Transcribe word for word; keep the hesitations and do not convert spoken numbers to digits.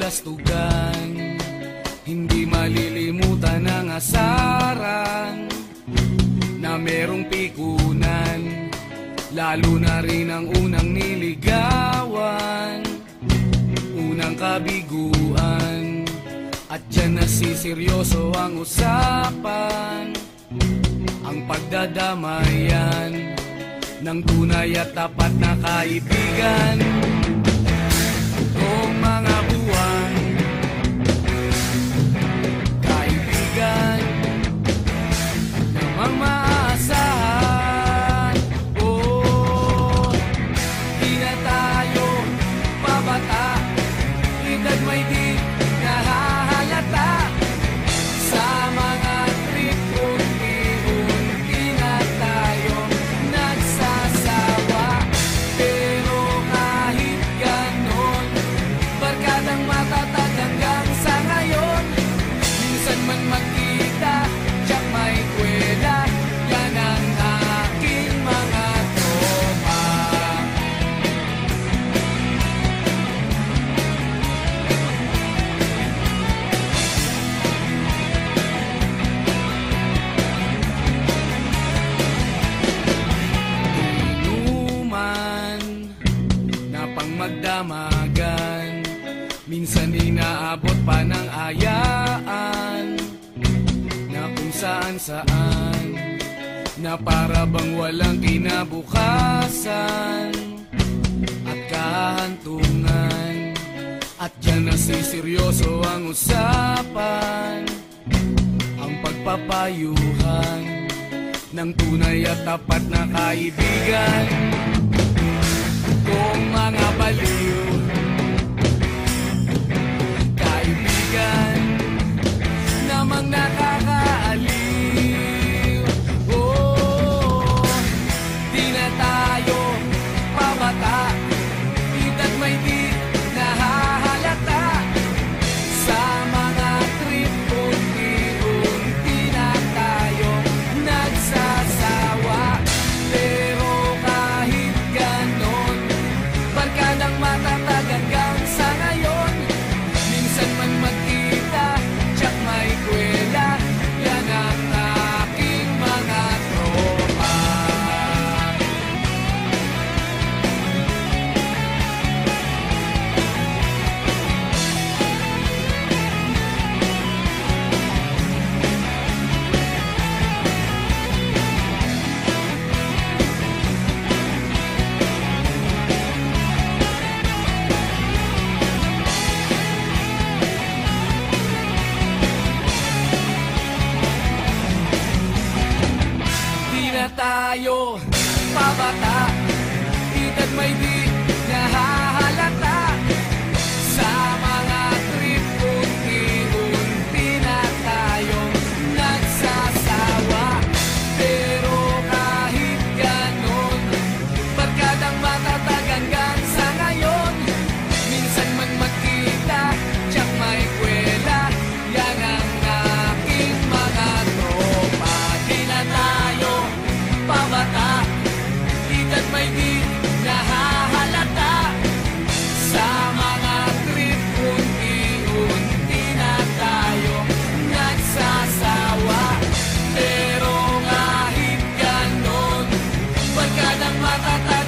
kabulastugan, hindi malilimutan ang asaran na merong pikunan, lalo na rin ang unang niligawan, unang kabiguan. At dyan nasiseryoso ang usapan, ang pagdadamayan ng tunay at tapat na kaibigan. Kung mga buwan, kaibigan namang maaasahan. Oh, di na tayo pabata, edad may di nahahalata. Sa mga trip unti-unti na tayo nagsasawa. Pero kahit ganon, barkadang matatag hanggang sa ngayon. Minsan man magkita, tiyak may kwela, yan ang aking mga tropa. Inuman na pang magdamagan, minsan inaabot pa ng ayaan, na kung saan saan, na para bang walang kinabukasan at kahantungan. At dyan nasiseryoso ang usapan, ang pagpapayuhan ng tunay at tapat na kaibigan. Kung mga baliw, kaibigan namang nakakaaliw. Oh, di na tayo pabata, edad may di nahahalata. Sa mga trip unti-unti na tayo nagsasawa. Pero kahit ganon, barkadang matatag hanggang sa ngayon. Minsan man magkita, tiyak may kwela, yan ang aking mga tropa. Di na tayo pabata, edad may di nahahalata. Sa mga trip unti-unti na tayo nagsasawa. Pero kahit ganon, barkadang matatag hanggang sa ngayon. Minsan man magkita, tiyak may kwela, yan ang aking mga tropa. Di na tayo pabata, edad may di nahahalata. Sa mga trip unti-unti na tayo nagsasawa. Pero kahit ganon, barkadang matatag